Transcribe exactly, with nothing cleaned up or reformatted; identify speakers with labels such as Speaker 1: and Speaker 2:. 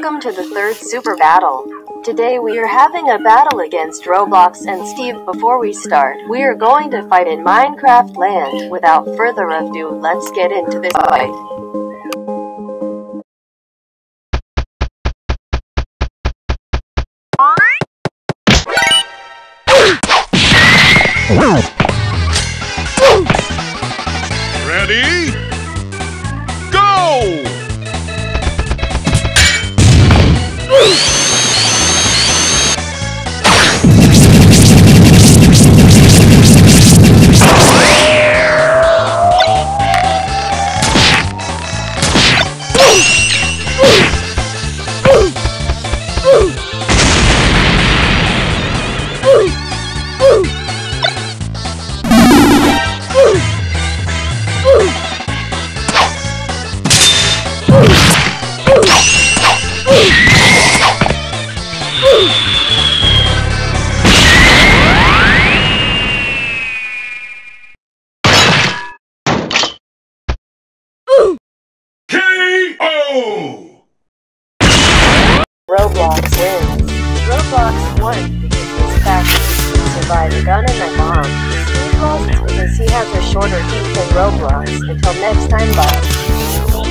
Speaker 1: Welcome to the third super battle. Today we are having a battle against Roblox and Steve. Before we start, we are going to fight in Minecraft land. Without further ado, let's get into this fight.
Speaker 2: Ready? Go!
Speaker 1: Roblox wins. Roblox won because he's fast to survive a gun and a bomb. Steve lost because he has a shorter teeth than Roblox. Until next time, bye.